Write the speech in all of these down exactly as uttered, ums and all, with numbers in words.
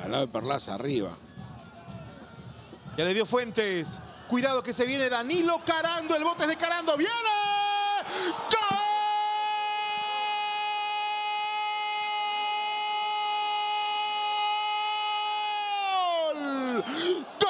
Al lado de Perlaza, arriba. Ya le dio Fuentes. Cuidado que se viene Danilo Carando. El bote es de Carando. ¡Viene! ¡Gol! ¡Gol!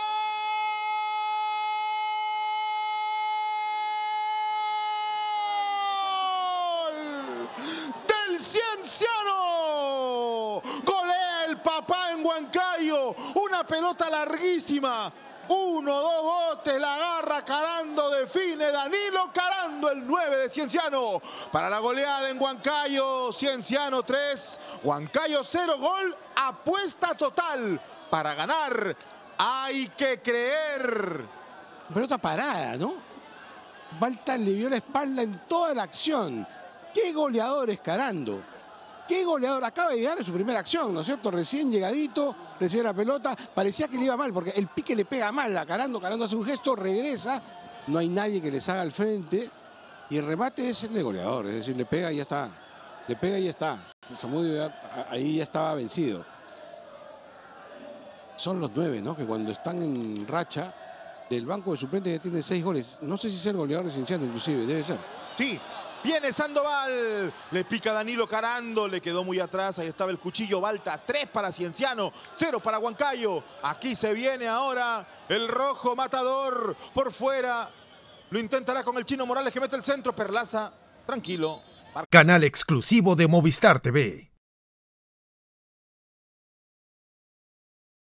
¡Del Cienciano! Golea el papá en Huancayo. Una pelota larguísima. Uno, dos botes, la agarra Carando, define Danilo Carando, el nueve de Cienciano. Para la goleada en Huancayo, Cienciano tres, Huancayo cero, gol, apuesta total para ganar. Hay que creer. Pelota parada, ¿no? Balta le vio la espalda en toda la acción. ¡Qué goleador es Carando! ¡Qué goleador! Acaba de llegar en su primera acción, ¿no es cierto? Recién llegadito, recibe la pelota. Parecía que le iba mal, porque el pique le pega mal a Carando. Carando hace un gesto, regresa. No hay nadie que les haga al frente. Y el remate es el de goleador. Es decir, le pega y ya está. Le pega y ya está. Zamudio ya, ahí ya estaba vencido. Son los nueve, ¿no? Que cuando están en racha, del banco de suplentes ya tiene seis goles. No sé si es el goleador de Cienciano, inclusive. Debe ser. Sí. Viene Sandoval, le pica Danilo Carando, le quedó muy atrás, ahí estaba el cuchillo Balta, tres para Cienciano, cero para Huancayo. Aquí se viene ahora el rojo matador por fuera, lo intentará con el Chino Morales que mete el centro, Perlaza, tranquilo. Canal exclusivo de Movistar T V.